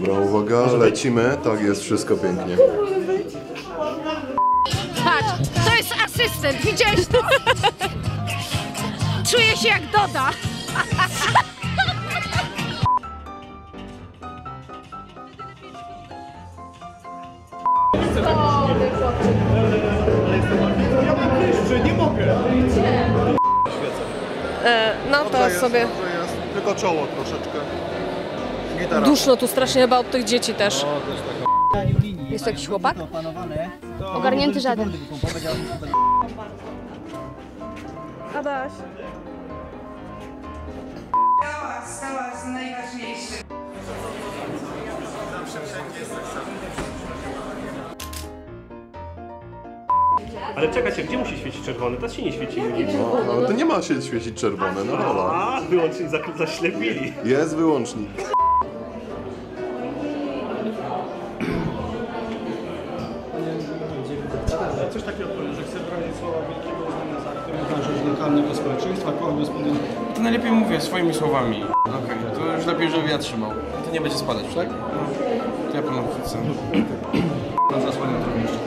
Dobra, uwaga, lecimy. Tak jest, wszystko pięknie. Patrz, to jest asystent, widziałeś to? Czuję się jak Doda. Nie mogę. No to sobie. Tylko czoło troszeczkę. Gitara. Duszno tu strasznie chyba od tych dzieci też. Jest to jakiś chłopak? Ogarnięty żaden. Adaś. Stała z najważniejszym. Ale czekajcie, gdzie musi świecić czerwony? To się nie świeci. No, ale to nie ma się świecić czerwone, no hola. A, wyłącznie zaślepili. Jest wyłącznik. Coś takiego powiem, że chcę bronić słowa wielkiego uznania za aktywność na rzecz lokalnego społeczeństwa, koła gospodyń. To najlepiej mówię swoimi słowami. Okej, to już lepiej, żebym ja trzymał. To nie będzie spadać, tak? To ja panu wrzucę. Pan zasłania trochę jeszcze.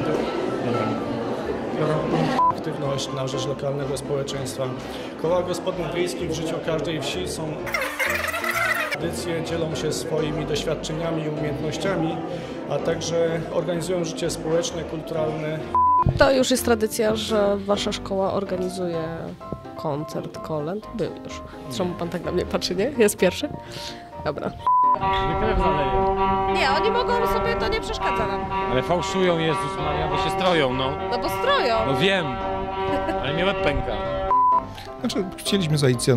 Aktywność na rzecz lokalnego społeczeństwa. Koła gospodyń wiejskich w życiu każdej wsi są tradycje, dzielą się swoimi doświadczeniami i umiejętnościami, a także organizują życie społeczne, kulturalne. To już jest tradycja, że wasza szkoła organizuje koncert kolęd. Był już. Czemu pan tak na mnie patrzy, nie? Jest pierwszy? Dobra. Nie, oni mogą sobie, to nie przeszkadza nam. Ale fałszują, Jezus Maria, bo się stroją, no. No bo stroją. No wiem, ale mnie łeb pęka. Znaczy, chcieliśmy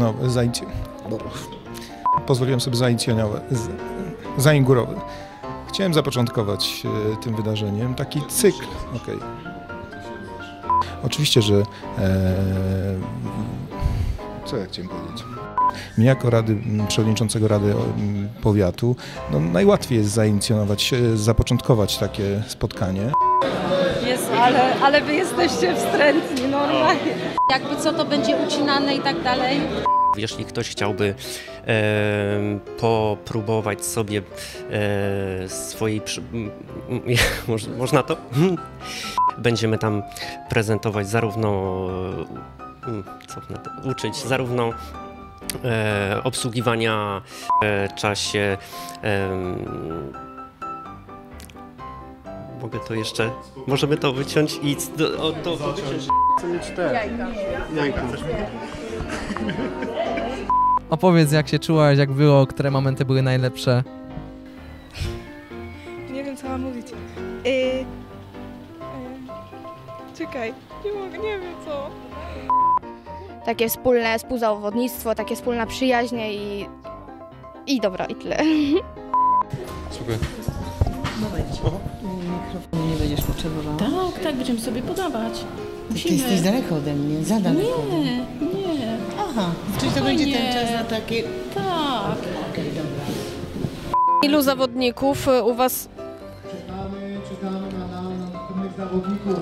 pozwoliłem sobie zainaugurować. Chciałem zapoczątkować tym wydarzeniem taki cykl. Okay. Oczywiście, że co ja chciałem powiedzieć? Mnie jako przewodniczącego Rady Powiatu najłatwiej jest zapoczątkować takie spotkanie. Jezu, ale wy jesteście wstrętni, normalnie. Jakby co, to będzie ucinane i tak dalej. Jeśli ktoś chciałby popróbować sobie swojej... Można to? Będziemy tam prezentować zarówno... uczyć zarówno obsługiwania w czasie... Mogę to jeszcze... Możemy to wyciąć i to wyciąć. Chcę mieć te jajka. Opowiedz, jak się czułaś, jak było, które momenty były najlepsze. Nie wiem, co mam mówić. Czekaj, nie wiem co. Takie wspólne współzawodnictwo, takie wspólna przyjaźń i dobra, i tyle. Słuchaj. Mikrofonu nie będziesz potrzebowała. Tak, będziemy sobie podawać. Ty jesteś daleko ode mnie, za daleko. Nie. Aha, czyli to będzie ten czas na takie... Tak. Okej, dobra. Ilu zawodników u was? Czekamy na następnych zawodników.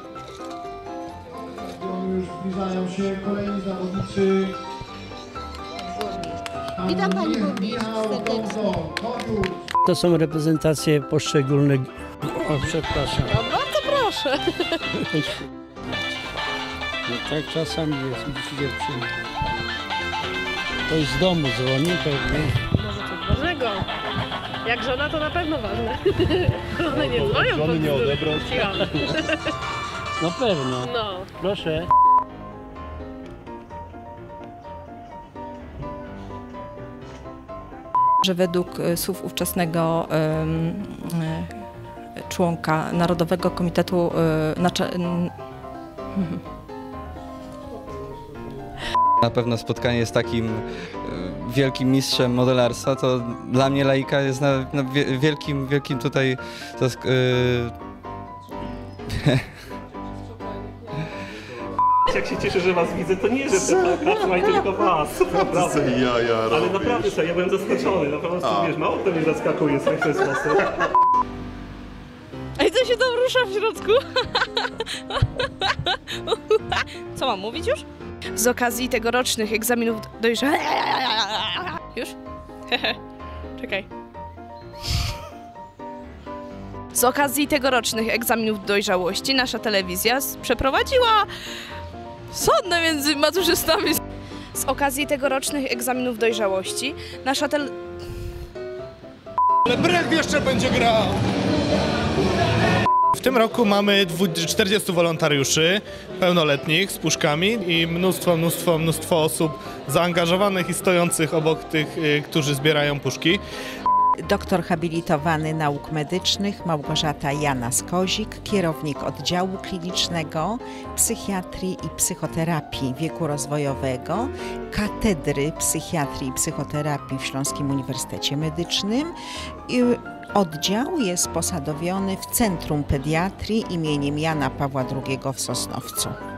Już zbliżają się kolejni zawodnicy. Witam pani burmistrz serdecznie. To są reprezentacje poszczególnych... O, przepraszam. No bardzo proszę. No tak czasami jest, musicie przyjść. Ktoś z domu dzwoni pewnie. Może coś ważnego. Jak żona, to na pewno ważne. One nie dzwonią. Żony nie odebrał. Na pewno. No. Proszę. Że według słów ówczesnego członka Narodowego Komitetu Na pewno spotkanie z takim wielkim mistrzem modelarstwa, to dla mnie laika jest na wielkim tutaj... Jak się cieszę, że was widzę, to nie, że te ma tylko was. Naprawdę. Ale naprawdę, słuchaj, ja byłem zaskoczony. Naprawdę, wiesz, mało kto mnie zaskakuje w ten sposób. Ej, co się tam rusza w środku? Co mam mówić już? Z okazji tegorocznych egzaminów dojrzałych... Już? Czekaj. Z okazji tegorocznych egzaminów dojrzałości nasza telewizja przeprowadziła sondę między maturzystami. Z okazji tegorocznych egzaminów dojrzałości nasza Ale Brech jeszcze będzie grał! W tym roku mamy 40 wolontariuszy pełnoletnich z puszkami i mnóstwo osób zaangażowanych i stojących obok tych, którzy zbierają puszki. Doktor habilitowany nauk medycznych Małgorzata Janas-Kozik, kierownik oddziału klinicznego, psychiatrii i psychoterapii wieku rozwojowego, katedry psychiatrii i psychoterapii w Śląskim Uniwersytecie Medycznym. Oddział jest posadowiony w Centrum Pediatrii imieniem Jana Pawła II w Sosnowcu.